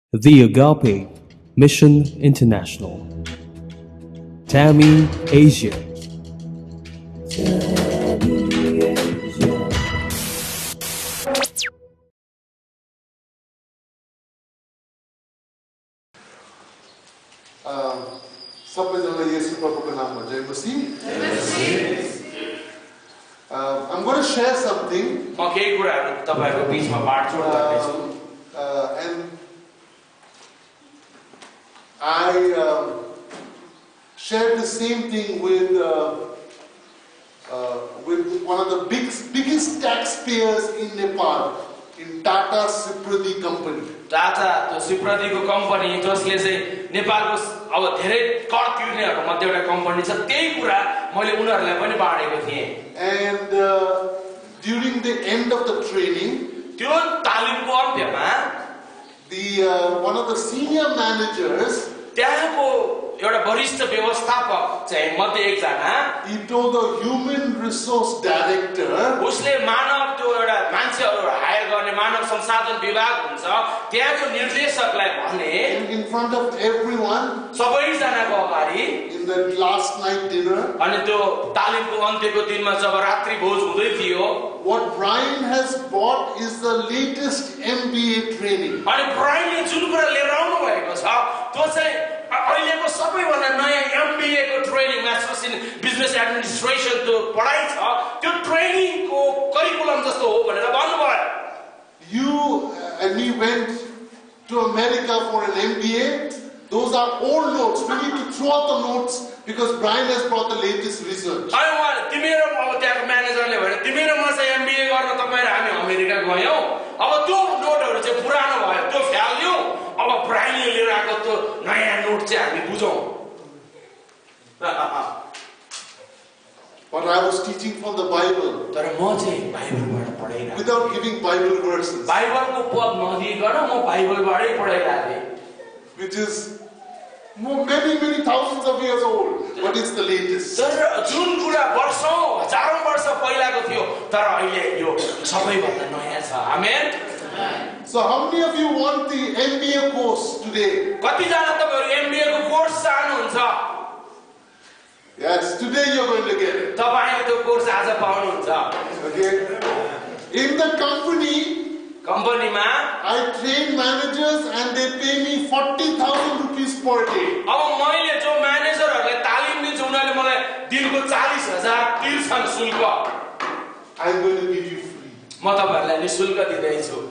The Agape Mission International. Tammy Asia. I'm going to share something. And I shared the same thing with one of the biggest taxpayers in Nepal, in Tata Sipradi company. Tata Sipradi को company जसले चाहिँ नेपालको अब धेरै कर तिर्नेहरु मध्ये एउटा company छ त्यही कुरा मैले उनीहरुलाई पनि बाँडेको थिएँ. And during the end of the training, त्यो तालिमको अन्त्यमा one of the senior managers, त्यहाँको एउटा वरिष्ठ व्यवस्थापक चाहिँ मध्ये एकजना, he told the human resource director, उसले मानव त्यो एउटा मान्छेहरु हायर गर्ने मानव संसाधन विभाग हुन्छ त्यहाँको निर्देशकलाई भने in front of everyone, सबैजनाको अगाडि, in the last night dinner, अनि त्यो तालिमको अन्त्यको दिनमा जब रात्रि भोज हुँदै थियो, what Brian has bought is the latest MBA training. अनि ब्रायनले जुन कुरा लिएर आउनु भएको छ त्यो चाहिँ अहिलेको सबैभन्दा नयाँ MBA को training, masters in business administration त्यो पढाइ छ, त्यो ट्रेनिङको करिकुलम जस्तो हो भनेर भन्नुभयो. And we went to America for an MBA. Those are old notes. We need to throw out the notes because Brian has brought the latest research. अनि उहाँले तिम्रो अब त्यहाँको म्यानेजरले भने तिम्रो म चाहिँ MBA गर्न तपाईँ र हामी अमेरिका गयौँ, अब त्यो नोटहरु चाहिँ पुरानो भयो त्यो फ्याल्यो, अब ब्रायनले लिएर आएको त्यो नयाँ नोट चाहिँ हामी बुझौँ. But I was teaching from the Bible. तर म चाहिँ बाइबलबाट पढाइरहेको, without giving Bible verses. बाइबलको पद नदिइकन म बाइबलबाटै पढाइरहेको थिएँ. Which is many thousands of years old, but it's the latest. तर जुन कुरा वर्षौं हजारौं वर्ष पहिलाको थियो तर अहिले यो सबैभन्दा नयाँ छ. आमेन. So how many of you want the MBA course today? कति जना तपाईहरु MBA को कोर्स चाहनुहुन्छ? Yes, today you're going to get it. तपाईले त्यो कोर्स आज पाउनुहुन्छ. Okay. In the company, I train managers and they pay me 40,000 rupees per day. अब मैले जो म्यानेजरहरुलाई तालिम दिन्छु उनीहरुले मलाई दिनको 40,000 तिर्छन् शुल्क. I'm going to give you free. म तपाईहरुलाई निशुल्क दिँदै छु.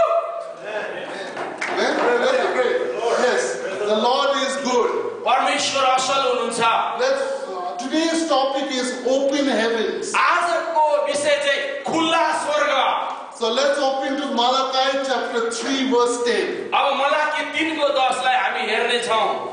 Great. Yes, the Lord is good. परमेश्वर असल हुनुहुन्छ. Today's topic is open heavens. आजको विषय चाहिँ खुला स्वर्ग. So let's open to Malachi chapter 3 verse 10. अब मलाकी 3 को 10 लाई हामी हेर्ने छौं.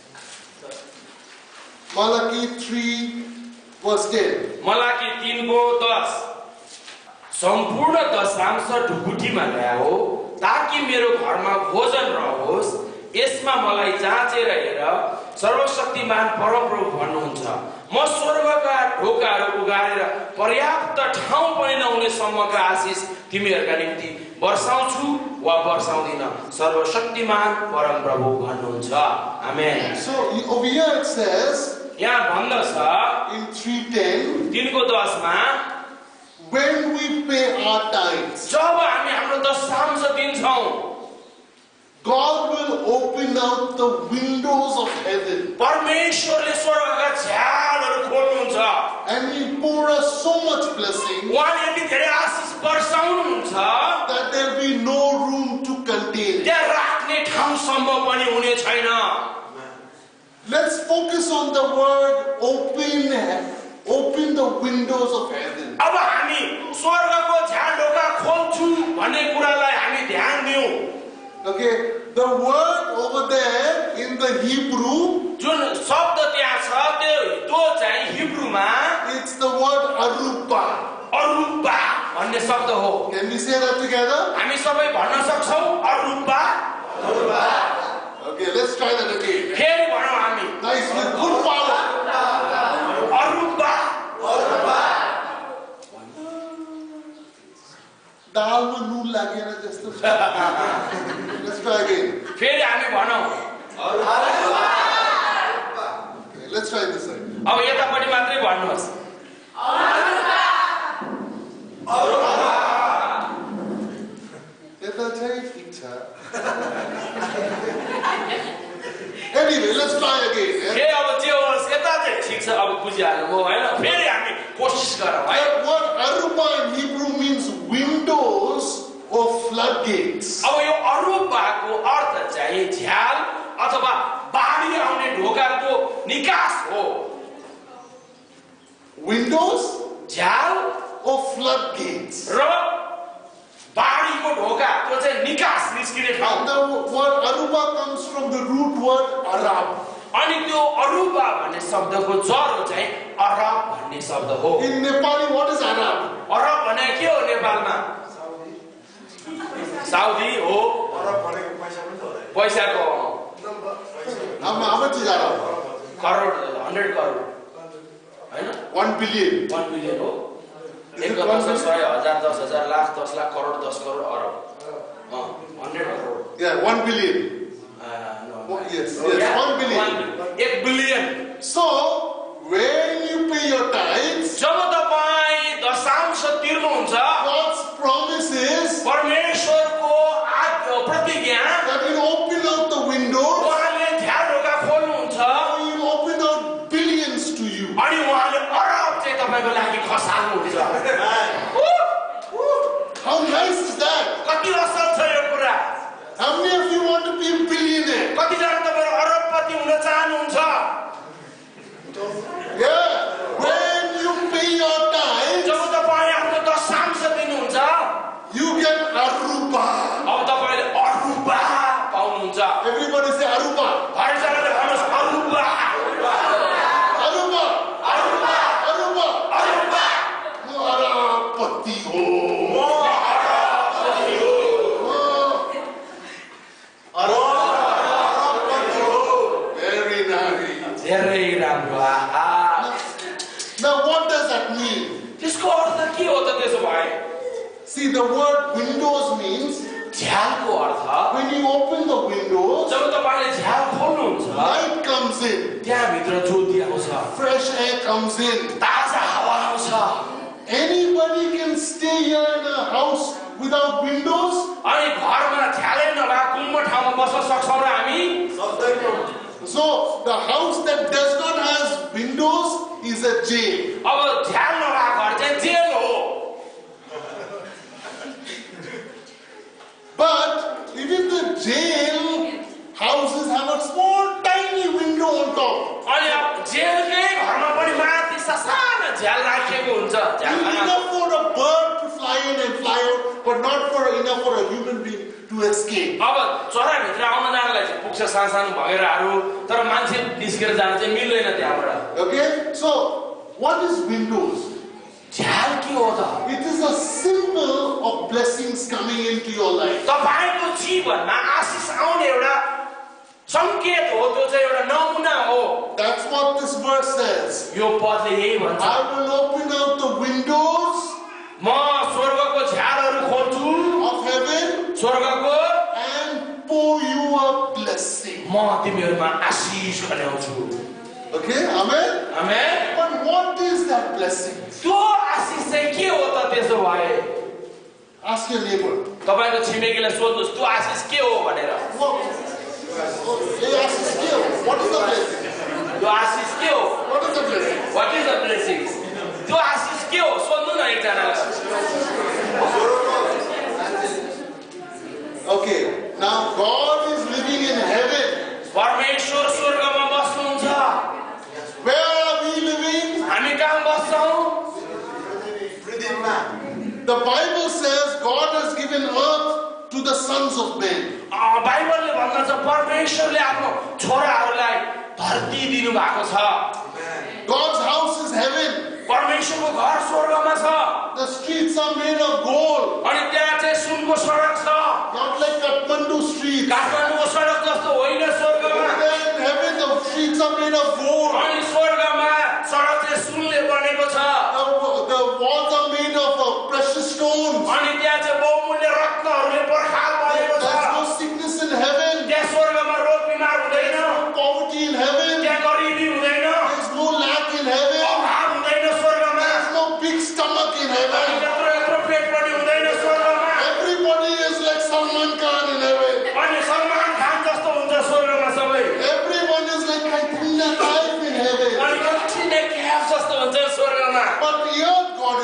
Malachi 3 verse 10. मलाकी 3 को 10. सम्पूर्ण दशांश ढुकुटीमा ल्याओ ताकि मेरो घरमा भोजन रहोस्, यसमा मलाई जाँचेर हेर, सर्वशक्तिमान परमप्रभु भन्नुहुन्छ, म स्वर्गका ढोकाहरू उगारेर पर्याप्त ठाउँ पनि नहुने सम्मका आशिष तिमीहरूका निम्ति वर्षाउँछु वा वर्षाउँदिन, सर्वशक्तिमान परमप्रभु भन्नुहुन्छ. आमेन. So over here it says, यहाँ भन्दछ in 3:10, 3 को 10 मा, when we pay our tithes, जब हामी हाम्रो दशांश दिन्छौं, God will open out the windows of heaven. परमेश्वरले स्वर्गका झ्यालहरू खोल्नुहुन्छ. And He pour us so much blessing उहाँले यति धेरै आशिष वर्षाउनुहुन्छ that there will be no room to contain it. त्यहाँ राख्ने ठाउँसम्म पनि हुने छैन. Let's focus on the word open the windows of heaven. अब हामी स्वर्गको झ्याल ढोका खोल्छु भन्ने कुरालाई हामी ध्यान दियौं. Okay, the word over there in the Hebrew, जुन शब्द त्यहाँ छ त्यो चाहिँ हिब्रूमा it's the word arupa. Arupa भन्ने शब्द हो. Can we say that together? हामी सबै भन्न सक्छौं Arupa. Okay, let's try that again. फेरि भनौं हामी. Nice, with good power. Arupa. दालमा नुन लागेर जस्तो. Let's try again. फेरि अब यतापट्टि मात्रै भन्नुहोस् Anyway, let's try again. के अब जे होस् यता चाहिँ ठिक छ अब बुझिहाल्नु म हैन फेरि हामी कोसिस गरौँ है That word aruba in Hebrew means windows or floodgates. अब यो अरूबाको अर्थ चाहिँ झ्याल अथवा बाढी आउने ढोकाको निकास हो Windows झ्याल or floodgates. र बाढीको ढोका त्यो चाहिँ निकास निस्किने ठाउँ And the word aruba comes from the root word arab. अनि त्यो अरूबा भन्ने शब्दको जरो चाहिँ अरब भन्ने शब्द हो In Nepali, what is arab? अरब भने के हो नेपालमा साउदी हो पैसाको How much is arab? Crore 100 crore हैन 1 billion. 1 बिलियन हो Is it 1 1 10 billion? 100,000 lakh 10 lakh crore 10 crore अरब 100 crore Yeah, 1 billion. no. Yes, 1 billion. 1 billion So, when you pay your tithes, जब तपाई दशांश तिर्नुहुन्छ God's promise is परमेश्वरको प्रतिज्ञा that He'll open out the windows, उहाँले ध्यान ढोका खोल्नुहुन्छ He'll open out billions to you. अनि उहाँले अरब चाहिँ तपाईको लागि खसाल्नुहुन्छ How nice is that? कति असल छ यो कुरा How many of you want to be a billionaire? कतिजना तपाईहरु अरबपति हुन चाहनुहुन्छ Yeah. When you pay your tithes, जब तपाई आफ्नो दशांश दिनुहुन्छ you get aruba. अब तपाईले अरूबा पाउनुहुन्छ Everybody say aruba. हरजनाले भन्नुस् अरूबा Aruba. अरूबा Aruba. अरूबा No arapati ho. Very nice. धेरै राम्रो आहा Now what does that mean? त्यसको अर्थ के हो त त्यसो भए See, the word windows means झ्यालको earth when you open the windows, जब तपाईले झ्याल खोल्नुहुन्छ light comes in, त्यहाँ भित्र ज्योति आउँछ fresh air comes in. ताजा हावा आउँछ Anybody can stay here in a house without windows? अनि घरमा झ्यालै नभएको गुम्म ठाउँमा बस्न सक्छौँ र हामी So the house that does not have windows is a jail. अब झ्याल नभएको घर चाहिँ जेल हो But even the jail houses have a small tiny window on top. अनि अब जेलकै घरमा पनि माथि ससाना झ्याल राखिएको हुन्छ Enough for a bird to fly in and fly out, but not enough for a human being to escape. अब चराभित्र आउन जानलाई चाहिँ पुग्छ सानो भगेराहरू तर मान्छे निस्केर जान चाहिँ मिल्दैन त्यहाँबाट Okay? So, what is windows? झ्याल के हो त It is a symbol of blessings coming into your life. तपाईको जीवनमा आशिष आउने एउटा संकेत हो त्यो चाहिँ एउटा नमुना हो That's what this verse says. यो पदले यही भन्छ I will open out the windows म स्वर्गको झ्यालहरू खोल्छु of heaven स्वर्गको and pour you a blessing. म तिमीहरूमा आशिष खन्याउँछु Okay? Amen? Amen But what is that blessing? त्यो आशिष चाहिँ के हो त त्यसो भए Ask your neighbor. तपाईको छिमेकीलाई सोध्नुस् त्यो आशिष के हो भनेर What? Hey, ask his skill. What is the blessing? त्यो आशिष के हो What is the blessing? What is the blessings त्यो आशिष के हो सोध्नु न एकजनालाई Okay. Now God is living in heaven. परमेश्वर स्वर्गमा बस्नुहुन्छ Where are we living? हामी कहाँ बस्छौँ The Bible says God has given earth to the sons of men. बाइबलले भन्दछ परमेश्वरले आफ्नो छोराहरूलाई धरती दिनु भएको छ God's house is heaven. परमेश्वरको घर स्वर्गमा छ The streets are made of gold, अनि त्यहाँ चाहिँ सुनको सडक छ not like Kathmandu streets. काठमाडौँको सडक जस्तो होइन स्वर्गमा There in heaven, the streets are made of gold. अनि स्वर्गमा सडक चाहिँ सुनले बनेको छ The walls are made of precious stones. अनि त्यहाँ चाहिँ बहुमूल्य रत्नहरूले पर्खाल बनेको छ There's no sickness in heaven. त्यहाँ स्वर्गमा रोग बिमार हुँदैन Poverty in heaven. त्यहाँ गरिबी हुँदैन There's no lack in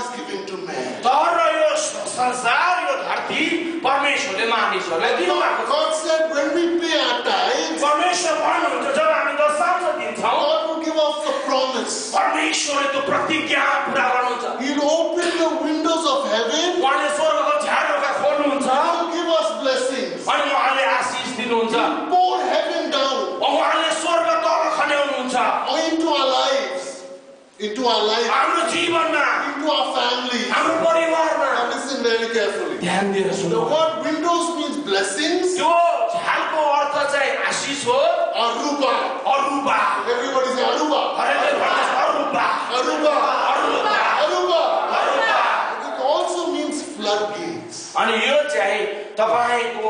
is given to man. तर यो संसार यो धरती परमेश्वरले मानिसहरूलाई दिनुभएको छ। God said when we pay our tithes, परमेश्वर भन्नुहुन्छ जब हामी दशांश दिन्छौँ God will give us a promise. परमेश्वरले त्यो प्रतिज्ञा पूरा गर्नुहुन्छ। He'll open the windows of heaven. उहाँले स्वर्गको झ्यालहरू खोल्नुहुन्छ He'll give us blessings. अनि उहाँले आशिष दिनुहुन्छ। He'll pour heaven down उहाँले स्वर्ग तल खन्याउनुहुन्छ into our lives. Into our life, हाम्रो जीवनमा, into our families. हाम्रो परिवारमा। Now listen very carefully. ध्यान दिएर The सुन्नु। word windows means blessings. त्यो झ्यालको अर्थ चाहिँ आशिष हो। Aruba. अरूबा। Everybody say Aruba. हरेकले भन्नुहोस् अरूबा। Aruba. अरूबा। Aruba. अरूबा। It also means floodgates. अनि यो चाहिँ तपाईको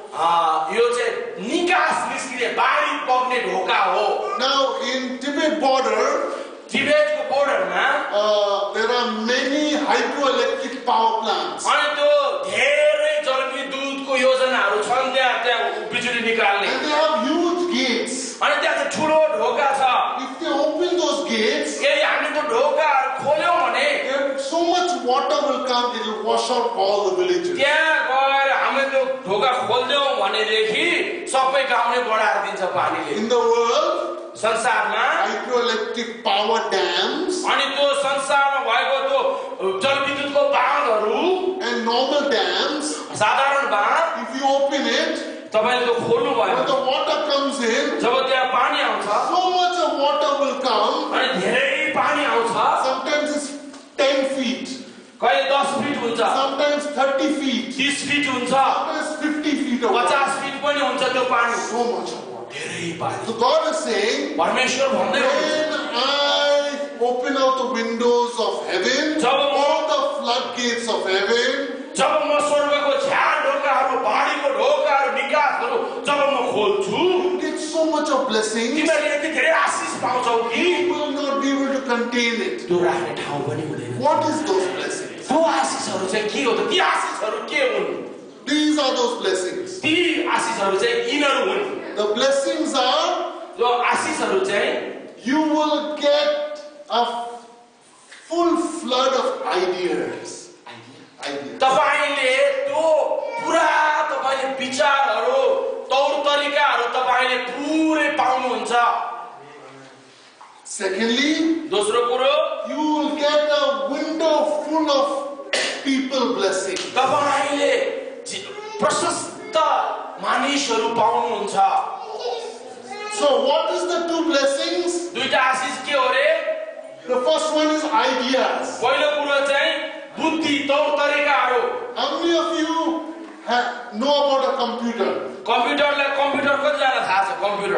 यो चाहिँ निकास निस्किने बाढी बग्ने ढोका हो। Now in Tibet border, तिब्बतको बोर्डरमा there are many hydroelectric power plants. अनि त्यो धेरै जलविद्युतको योजनाहरू छन् त्यहाँ बिजुली निकाल्ने। And they have huge gates. अनि त्यहाँ चाहिँ ठुलो ढोका छ। If they open those gates, यदि हामीले त्यो ढोकाहरू खोल्यौँ भने so much water will come, it will wash out all the villages. त्यहाँ गएर हामीले त्यो ढोका खोल्दियौँ भनेदेखि सबै गाउँ नै बढाएर दिन्छ पानीले। In the world, संसारमा hydroelectric power dams अनि त्यो संसारमा भएको त्यो जलविद्युतको बाँधहरू and normal dams, साधारण बाँध if you open it, तपाईले त्यो खोल्नु भयो when the water comes in, जब त्यहाँ पानी आउँछ so much of water will come. अनि धेरै पानी आउँछ। Sometimes it's 10 feet, कहिले 10 फिट हुन्छ, sometimes 30 feet, 30 फिट हुन्छ, sometimes 50 feet of water. 50 feet पनि हुन्छ त्यो पानी। So much of water. धेरै पानी। So God is saying, परमेश्वर भन्दै हुनुहुन्छ when I open out the windows of heaven, all the floodgates of heaven, जब म स्वर्गको झ्याल ढोकाहरू बाढीको ढोकाहरू निकासहरू जब म खोल्छु you get so much of blessings, तिमीहरूले यति धेरै आशिष पाउँछौ कि you will not be able to contain it. त्यो राख्ने ठाउँ पनि हुँदैन। What is those blessings? त्यो आशिषहरू चाहिँ के हो त? ती आशिषहरू के हुन्? These are those blessings. ती आशिषहरू चाहिँ यिनीहरू हुन्। The blessings are, त्यो आशिषहरू चाहिँ you will get a full flood of ideas. तपाईले त्यो पुरा तपाईले विचारहरू तौर तरिकाहरू तपाईले पुरै पाउनुहुन्छ। Secondly, दोस्रो कुरो you will get a window full of people blessing. तपाईले प्रशस्त मानिसहरू पाउनुहुन्छ। So what is the two blessings? दुईटा आशिष के हो रे? The first one is ideas. पहिलो कुरो चाहिँ बुद्धि तौर तरिकाहरू। How many of you know about a computer? Computer कतिजना थाहा छ computer?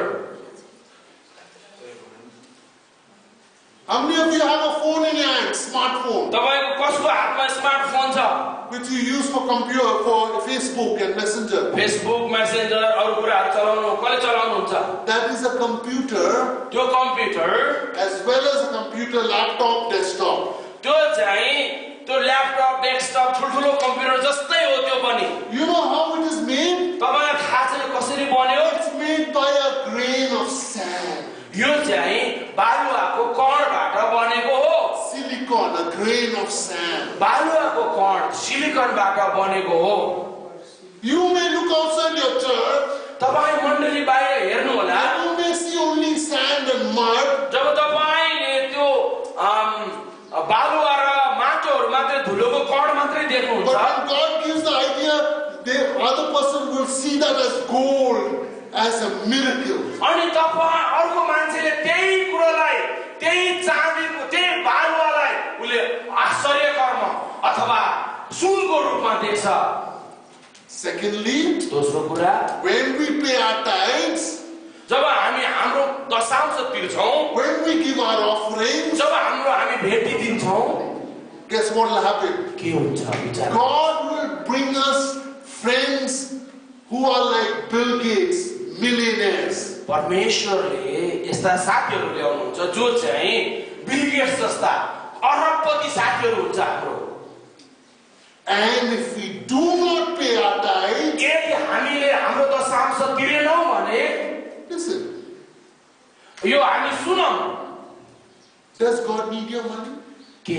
How many of you have a phone in your hand, smartphone, तपाईको कसको हातमा स्मार्टफोन छ? which you use for computer, for Facebook and Messenger? Facebook, Messenger अरु कुराहरू चलाउनु कसले चलाउनुहुन्छ? That is a computer, त्यो computer, as well as a computer, laptop, desktop. त्यो चाहिँ त्यो ल्यापटप, डेस्कटप ठुलठुलो कम्प्युटर जस्तै हो त्यो पनि। You know how it is made? तपाईलाई थाहा छ यो कसरी बन्यो? It's made by a grain of sand. यो चाहिँ बालुवाको कणबाट बनेको हो। Silicon, a grain of sand. बालुवाको कण सिलिकनबाट बनेको हो। You may look outside your church, तपाई मण्डली बाहिर हेर्नु होला, you may see only sand and mud. जब तपाईले त्यो बालुवा र माटोहरु मात्रै धुलोको कण मात्रै देख्नुहुन्छ, But when God gives the idea, the other person will see that as gold, as a miracle. अनि तपाई अर्को मान्छेले त्यही कुरोलाई, त्यही चाँदीको, त्यही बालुवालाई उले आश्चर्य कर्म अथवा सुनको रूपमा देख्छ। Secondly, दोस्रो कुरा, when we pay our tithes, जब हामी हाम्रो दशांश तिर्छौं, when we give our offerings, जब हामी भेटी दिन्छौं, guess what will happen? के हुन्छ विचार? God will bring us friends who are like Bill Gates, millionaires. परमेश्वरले यस्ता साथीहरु ल्याउनुहुन्छ जो चाहिँ बिल गेट्स जस्ता अरबपति साथीहरु हुन्छ हाम्रो। And if we do not pay our tithes, यदि हामीले हाम्रो दशांश तिरेनौं भने, listen, यो हामी सुनौं, does God need your money? के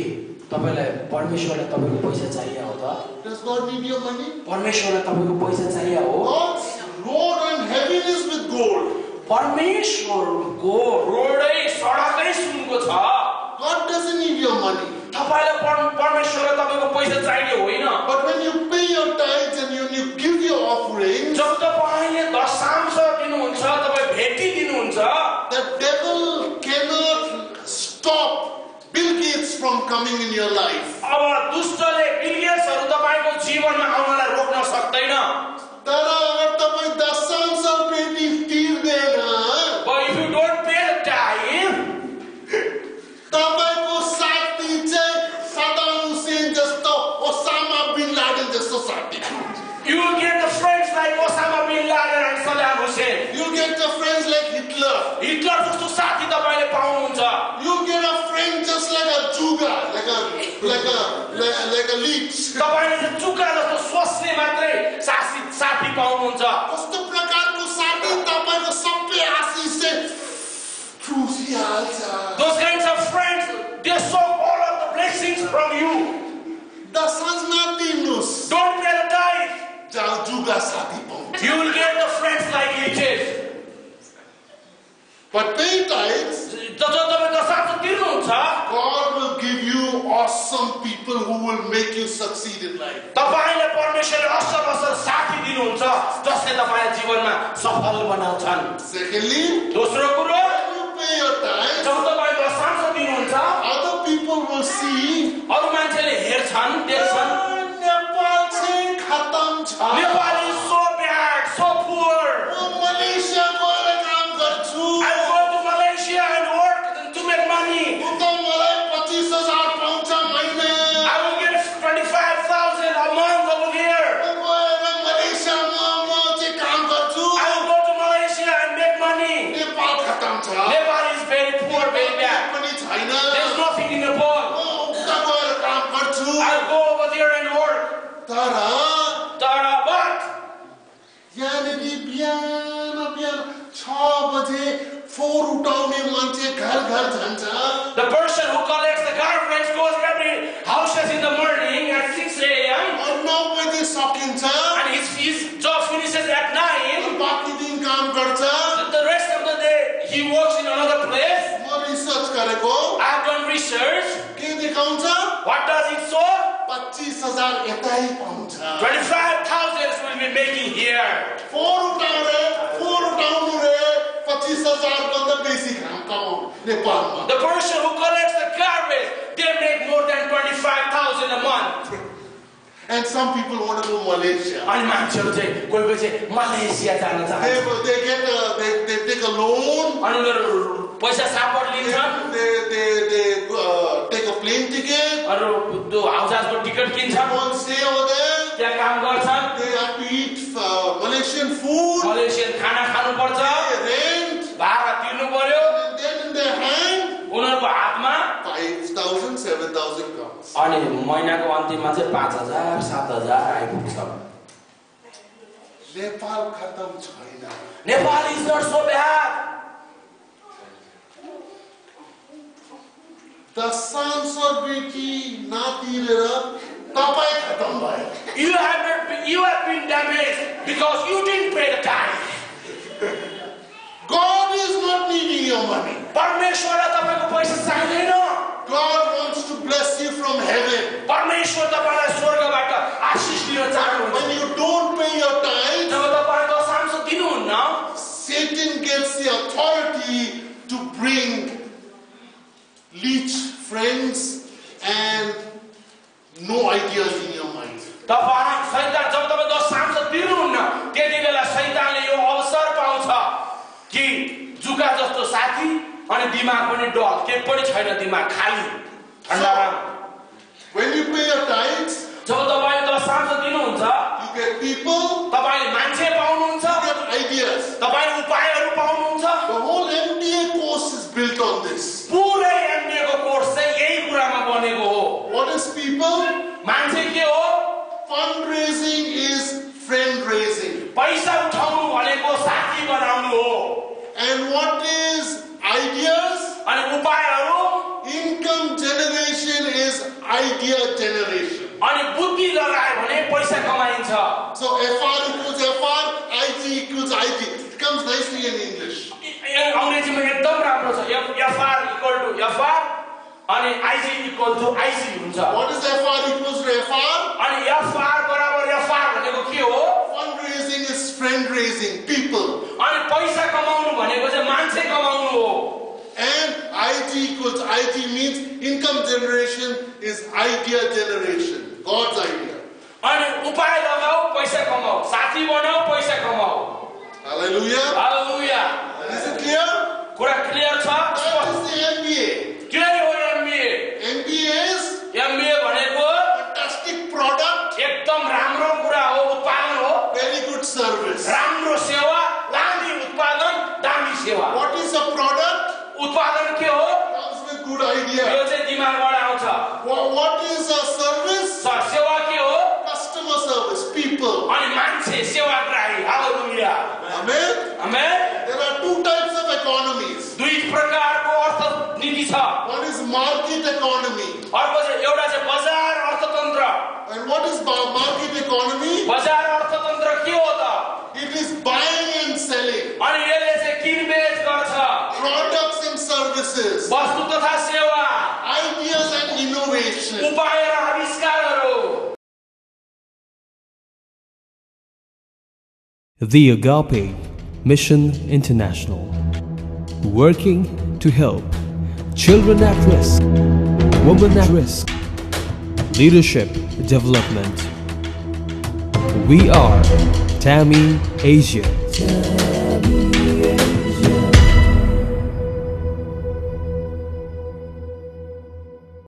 तपाईलाई परमेश्वरलाई तपाईको पैसा चाहिए हो त? Does God need your money? परमेश्वरलाई तपाईको पैसा चाहिए हो? God's road and heaven is with gold. परमेश्वरको रोडै सडकै सुनको छ। God doesn't need your money. तपाईलाई परमेश्वरलाई तपाईको पैसा चाहिए होइन। But when you pay your tithes and you give your offerings, जब तपाईले दशांश दिनुहुन्छ, तपाई भेटी दिनुहुन्छ, the devil cannot stop Bill Gates from coming in your life. अब दुष्टले बिल गेट्सहरु तपाईको जीवनमा आउनलाई रोक्न सक्दैन। तर अगर तपाई दशांश पेटी तिर्दैन, But if you don't pay the tithe, तपाईको साथी चाहिँ सद्दाम हुसैन जस्तो, ओसामा बिन लादेन जस्तो साथी। you will get the friends like Osama bin Laden and Saddam Hussein. You get the friends like Hitler. Hitler जस्तो साथी तपाईले पाउनुहुन्छ। You get a friend just like a juga, like a leech. तपाईले चुका जस्तो सोच्ने मात्रै साथी पाउनुहुन्छ। कस्तो प्रकारको साथी तपाईको सबै आशिष चाहिँ चुसिहाल्छ। Those kinds of friends, they suck all of the blessings from you. दशांश नदिनुस्, Don't pay the tithe. जाऊ जुगा साथी पाउनु। You will get the friends like leeches. But pay tithes, जब तपाईँ दशांश तिर्नुहुन्छ, God will give you awesome people who will make you succeed in life. तपाईले परमेश्वरले असल साथी दिनुहुन्छ जसले तपाईलाई जीवनमा सफल बनाउँछन्। Secondly, दोस्रो कुरो, when you pay your tithes, जब तपाईँ दशांश दिनुहुन्छ, other people will see, अरू मान्छेले हेर्छन्, देख्छन्, नेपाल चाहिँ खतम छ। Nepal is so bad, so poor. म मलेसिया गएर काम गर्छु। I go to Malaysia and work to make money. उ त मलाई 25,000 पाउँछ महिना। I will get 25,000 a month over here. म गएर मलेसियामा म चाहिँ काम गर्छु। I will go to Malaysia and make money. Nepal खतम छ। Nepal is very poor, very bad. पनि छैन। There's nothing in Nepal. म उता गएर काम गर्छु। I'll go over there and work. तर But यहाँनिर बिहान 6 बजे फोहोर उठाउने मान्छे घर घर जान्छ। the person who collects the garbage goes every houses in the morning at 6 a.m. और 9 बजे सकिन्छ। and his job finishes at 9. बाँकी दिन काम गर्छ। The rest of the day he works in another place. म रिसर्च गरेको I have done research. के देखाउँछ? What does it show? 25,000 यतै पाउँछ। 25,000 will be making here. फोहोर उठाउनु रे 25,000 भन्दा बेसी काम कमाउनु नेपालमा। The person who collects the garbage, they make more than 25,000 a month. And some people want to go Malaysia. अनि मान्छेहरू चाहिँ कोही चाहिँ मलेसिया जान चाहन्छ। They take a loan. अनि उनीहरू पैसा सापट लिन्छन्, They take a plane ticket. अरू त्यो हवाईजहाजको टिकट किन्छन्, Go and stay over there. त्यहाँ काम गर्छन्, They have to eat Malaysian food. Malaysian खाना खानुपर्छ, They rent. भाडा तिर्नु पर्यो। And then in their hand, उनीहरूको हातमा 5,000, 7,000 comes. अनि महिनाको अन्तिममा चाहिँ 5,000, 7,000 आइपुग्छ। नेपाल खतम छैन। Nepal is not so bad. दशांश बेटी नतिरेर तपाईँ खतम भयो। You have been damaged because you didn't pay the tithe. God is not needing your money. परमेश्वरलाई तपाईको पैसा चाहिँदैन। God wants to bless you from heaven. परमेश्वर तपाईलाई स्वर्गबाट आशीष दिन चाहनुहुन्छ। When you don't pay your tithe, जब तपाईँ दशांश दिनुहुन्न, Satan gets the authority to bring leech friends and no ideas in your mind. शैतान जब तपाईँ दशांश दिनुहुन्न, त्यति बेला शैतानले यो अवसर पाउँछ कि जुका जस्तो साथी अनि दिमाग पनि डल, केही पनि छैन, दिमाग खाली ठण्डाराम। When you pay your tithes, जब तपाईँ दशांश दिनुहुन्छ, you get people, तपाईले मान्छे पाउनुहुन्छ, you get ideas. तपाईले उपायहरू पाउनुहुन्छ। The whole MBA course is built on this. पुरै एमबीए को कोर्स चाहिँ यही कुरामा बनेको हो। What is people? मान्छे के हो? Fundraising is friend raising. पैसा उठाउनु भनेको साथी बनाउनु हो। And what is ideas? अनि उपायहरू? Income generation is पैसा कमाइन्छ। So FR equals FR, IG equals IG. It comes nicely in English. अङ्ग्रेजीमा एकदम राम्रो छ। FR इक्वल टु FR अनि IG इक्वल टु IG हुन्छ। What is FR equals to FR? अनि FR बराबर FR भनेको के हो? Fundraising is friend raising, people. अनि पैसा कमाउनु भनेको चाहिँ मान्छे कमाउनु हो। And IG equals IG means income generation is idea generation, God's idea. अनि उपाय लगाऊ पैसा कमाऊ, साथी बनाऊ पैसा कमाऊ। Hallelujah. Hallelujah. Is it clear? कुरा क्लियर छ? That is the MBA. के हो MBA? MBA is MBA भनेको fantastic product, एकदम राम्रो कुरा हो, उत्पादन हो, very good service. राम्रो सेवा, दामी उत्पादन, दामी सेवा। What is a product? उत्पादन के हो? Comes with good यो idea. चाहिँ दिमागबाट आउँछ। What is a service? सेवा के हो? Customer service, people. अनि मान्छे सेवाग्राही। हालेलुया। Amen. Amen. There are two types of economies. दुई प्रकारको अर्थनीति छ। One is market economy. अर्को चाहिँ एउटा चाहिँ बजार अर्थतन्त्र। And what is market economy? बजार अर्थतन्त्र के हो त? It is buying and selling. अनि यसले चाहिँ किनबेच गर्छ। Products and services. वस्तु तथा सेवा, Ideas and innovation. उपाय र आविष्कारहरू। The Agape Mission International, working to help children at risk, women at risk, leadership development. We are TAMI Asia.